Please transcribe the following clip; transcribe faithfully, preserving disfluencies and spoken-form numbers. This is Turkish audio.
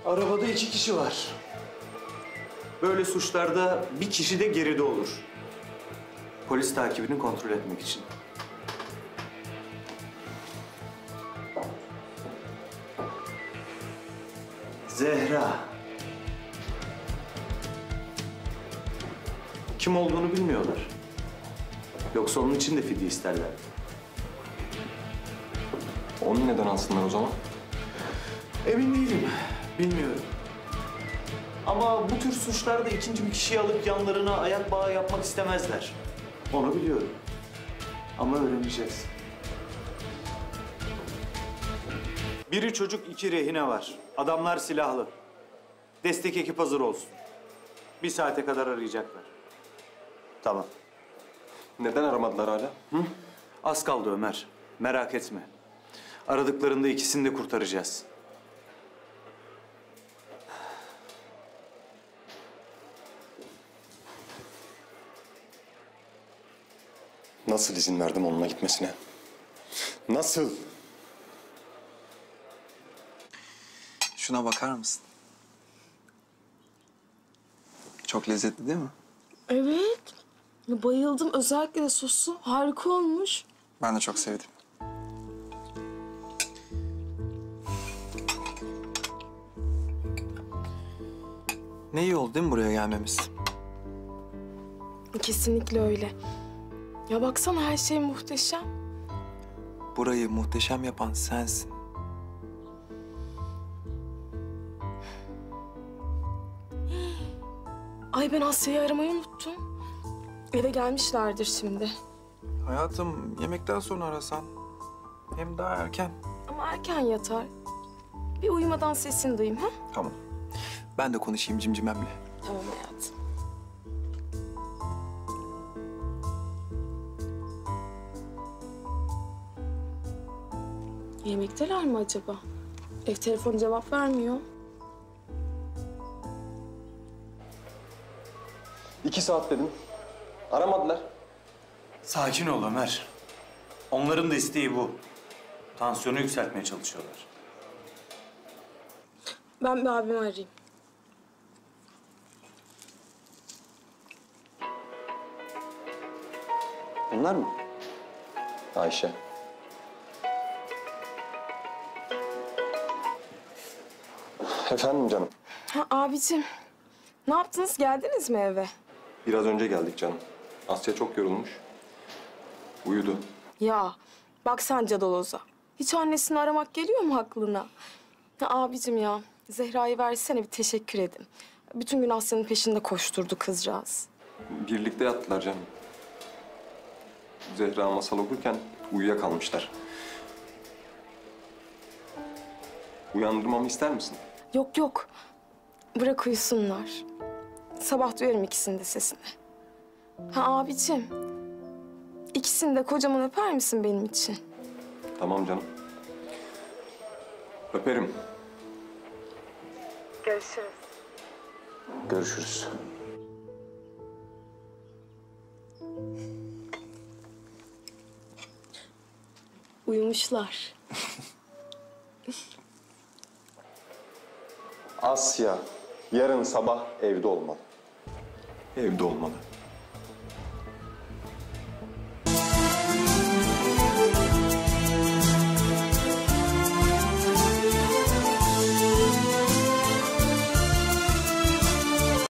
Arabada iki kişi var. Böyle suçlarda bir kişi de geride olur. Polis takibini kontrol etmek için. Zehra. Kim olduğunu bilmiyorlar. Yoksa onun için de fidye isterler. Onu neden alsınlar o zaman? Emin değilim. Bilmiyorum. Ama bu tür suçlarda ikinci bir kişiyi alıp yanlarına ayak bağı yapmak istemezler. Onu biliyorum. Ama öğreneceğiz. Biri çocuk, iki rehine var. Adamlar silahlı. Destek ekip hazır olsun. Bir saate kadar arayacaklar. Tamam. Neden aramadılar hala? Hı? Az kaldı Ömer. Merak etme. Aradıklarında ikisini de kurtaracağız. Nasıl izin verdim onunla gitmesine? Nasıl? Şuna bakar mısın? Çok lezzetli değil mi? Evet. Ya bayıldım. Özellikle de sosu harika olmuş. Ben de çok sevdim. Ne iyi oldu değil mi buraya gelmemiz? Kesinlikle öyle. Ya baksana her şey muhteşem. Burayı muhteşem yapan sensin. Ay ben Asya'yı aramayı unuttum. Eve gelmişlerdir şimdi. Hayatım yemekten sonra arasan. Hem daha erken. Ama erken yatar. Bir uyumadan sesini duyayım ha? Tamam. Ben de konuşayım cimcimemle. Tamam hayatım. Yemekteler mi acaba? Ev telefonu cevap vermiyor. İki saat dedim. Aramadılar. Sakin ol Ömer. Onların da isteği bu. Tansiyonu yükseltmeye çalışıyorlar. Ben bir abimi arayayım. Bunlar mı? Ayşe. Efendim canım. Ha abicim. Ne yaptınız? Geldiniz mi eve? Biraz önce geldik canım. Asya çok yorulmuş. Uyudu. Ya bak sen cadaloza. Hiç annesini aramak geliyor mu aklına? Ya abicim ya. Zehra'yı versene bir teşekkür edin. Bütün gün Asya'nın peşinde koşturdu kızcağız. Birlikte yattılar canım. Zehra masal okurken uyuyakalmışlar. Uyandırmamı ister misin? Yok yok. Bırak uyusunlar. Sabah duyarım ikisinin de sesini. Ha abicim. İkisini de kocaman öper misin benim için? Tamam canım. Öperim. Görüşürüz. Görüşürüz. Uyumuşlar. Asya yarın sabah evde olmalı. Evde olmalı.